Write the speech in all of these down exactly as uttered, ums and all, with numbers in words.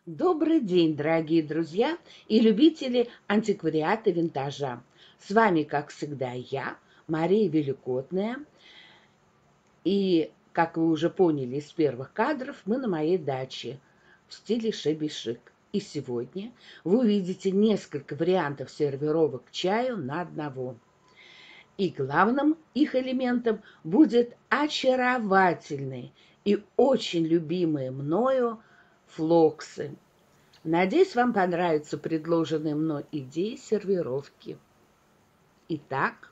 Добрый день, дорогие друзья и любители антиквариата и винтажа. С вами, как всегда, я, Мария Великотная. И, как вы уже поняли из первых кадров, мы на моей даче в стиле шеби-шик. И сегодня вы увидите несколько вариантов сервировок к чаю на одного. И главным их элементом будет очаровательные и очень любимые мною флоксы. Надеюсь, вам понравятся предложенные мной идеи сервировки. Итак,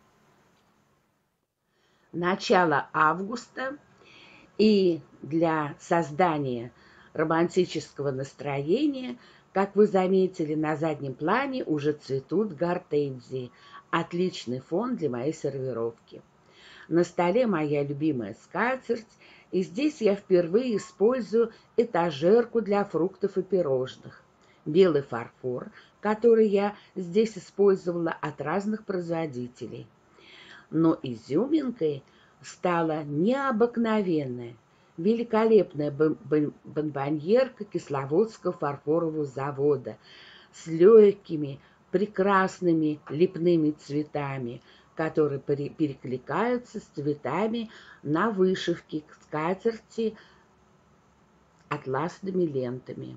начало августа, и для создания романтического настроения, как вы заметили, на заднем плане уже цветут гортензии. Отличный фон для моей сервировки. На столе моя любимая скатерть, и здесь я впервые использую этажерку для фруктов и пирожных. Белый фарфор, который я здесь использовала от разных производителей. Но изюминкой стала необыкновенная, великолепная бонбоньерка Кисловодского фарфорового завода с легкими, прекрасными лепными цветами, которые перекликаются с цветами на вышивке к скатерти атласными лентами.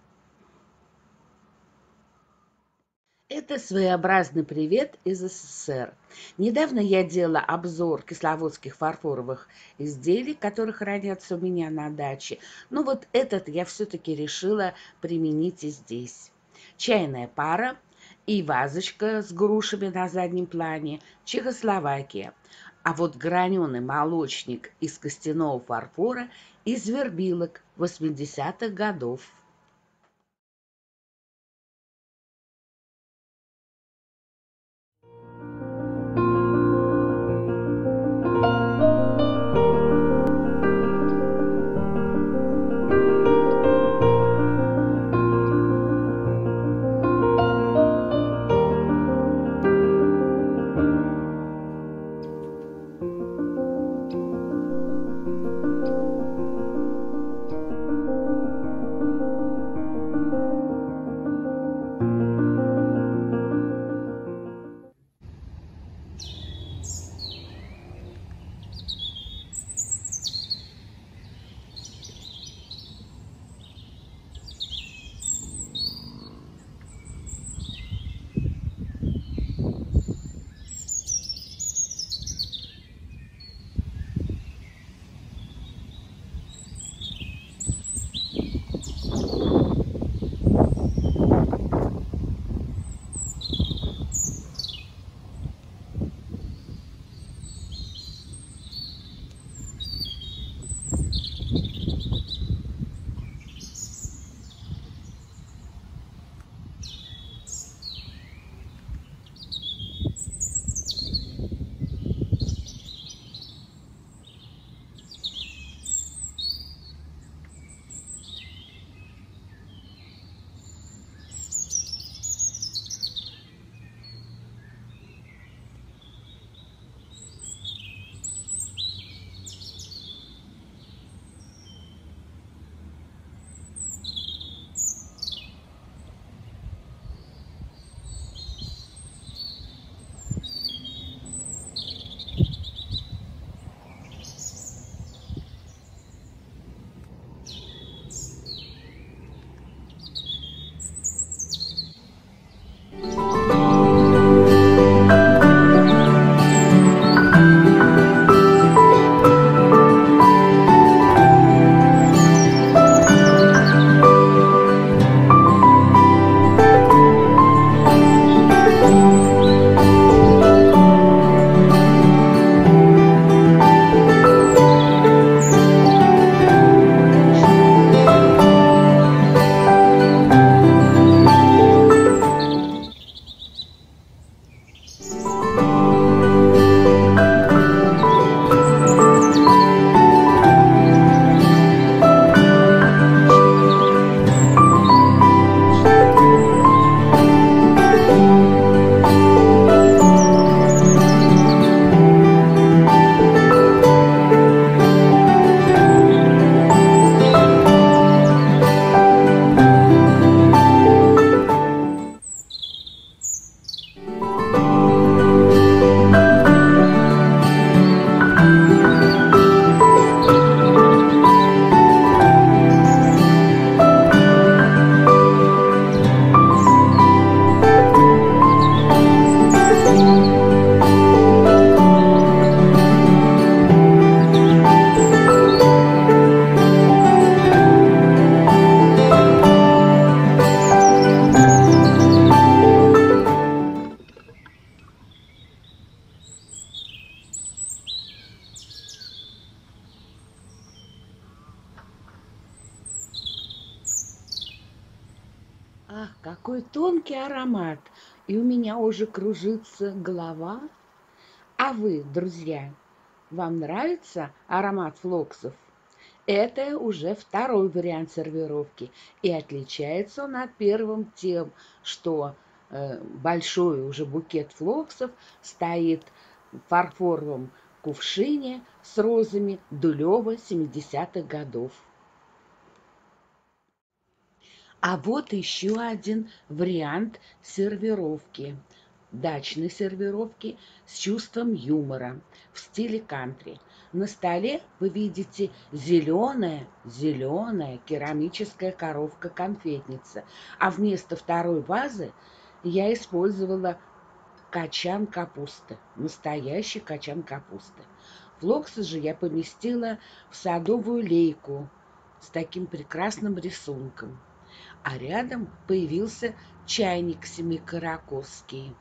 Это своеобразный привет из СССР. Недавно я делала обзор кисловодских фарфоровых изделий, которые хранятся у меня на даче. Но вот этот я все-таки решила применить и здесь. Чайная пара и вазочка с грушами на заднем плане – Чехословакия. А вот граненый молочник из костяного фарфора из вербилок восьмидесятых годов. такой тонкий аромат, и у меня уже кружится голова. А вы, друзья, вам нравится аромат флоксов? Это уже второй вариант сервировки, и отличается он от первого тем, что э, большой уже букет флоксов стоит в фарфоровом кувшине с розами Дулева семидесятых годов. А вот еще один вариант сервировки, дачной сервировки с чувством юмора в стиле кантри. На столе вы видите зеленая, зеленая керамическая коровка-конфетница, а вместо второй вазы я использовала качан капусты, настоящий качан капусты. Флоксы же я поместила в садовую лейку с таким прекрасным рисунком. А рядом появился чайник семикаракорский.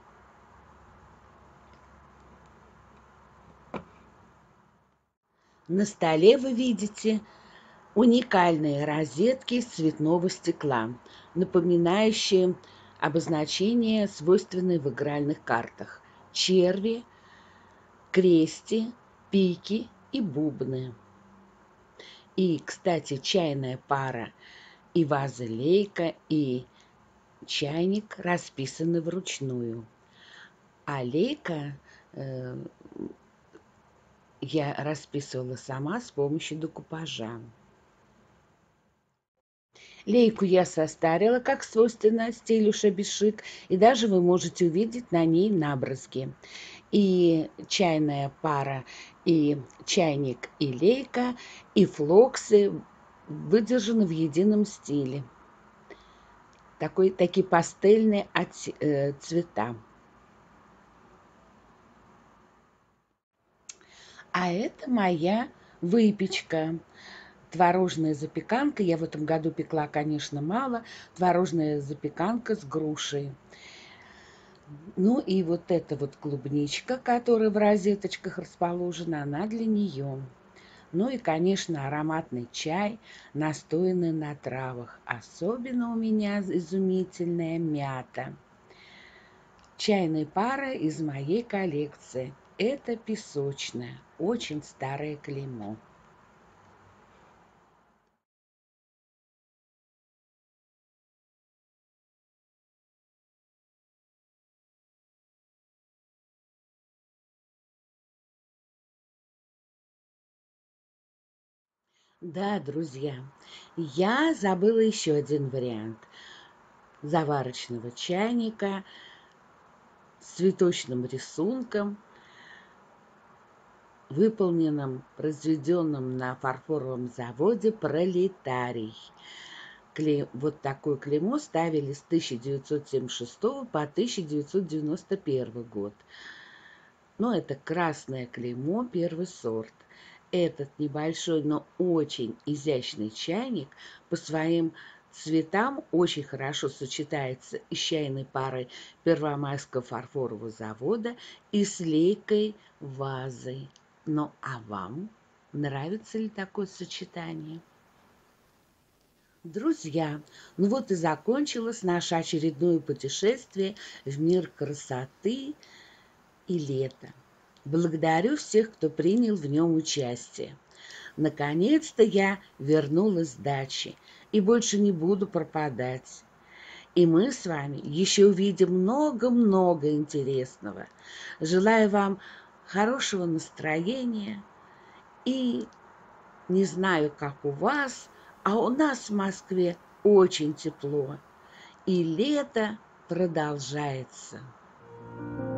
На столе вы видите уникальные розетки из цветного стекла, напоминающие обозначения, свойственные в игральных картах: черви, крести, пики и бубны. И, кстати, чайная пара и ваза-лейка, и чайник расписаны вручную. А лейка э, я расписывала сама с помощью декупажа. Лейку я состарила, как свойственно стилю шабишик, и даже вы можете увидеть на ней набрызги. И чайная пара, и чайник, и лейка, и флоксы выдержаны в едином стиле. Такой, такие пастельные цвета. А это моя выпечка. Творожная запеканка. Я в этом году пекла, конечно, мало. Творожная запеканка с грушей. Ну и вот эта вот клубничка, которая в розеточках расположена, она для нее. Ну и, конечно, ароматный чай, настоянный на травах. Особенно у меня изумительная мята. Чайная пара из моей коллекции. Это песочное, очень старое клеймо. Да, друзья, я забыла еще один вариант заварочного чайника с цветочным рисунком, выполненным, произведенным на фарфоровом заводе «Пролетарий». Клей, вот такое клеймо ставили с тысяча девятьсот семьдесят шестого по тысяча девятьсот девяносто первый год. Но это красное клеймо, первый сорт. Этот небольшой, но очень изящный чайник по своим цветам очень хорошо сочетается и с чайной парой Первомайского фарфорового завода, и с лейкой вазой. Ну а вам нравится ли такое сочетание? Друзья, ну вот и закончилось наше очередное путешествие в мир красоты и лета. Благодарю всех, кто принял в нем участие. Наконец-то я вернулась с дачи и больше не буду пропадать. И мы с вами еще увидим много-много интересного. Желаю вам хорошего настроения и не знаю, как у вас, а у нас в Москве очень тепло, и лето продолжается.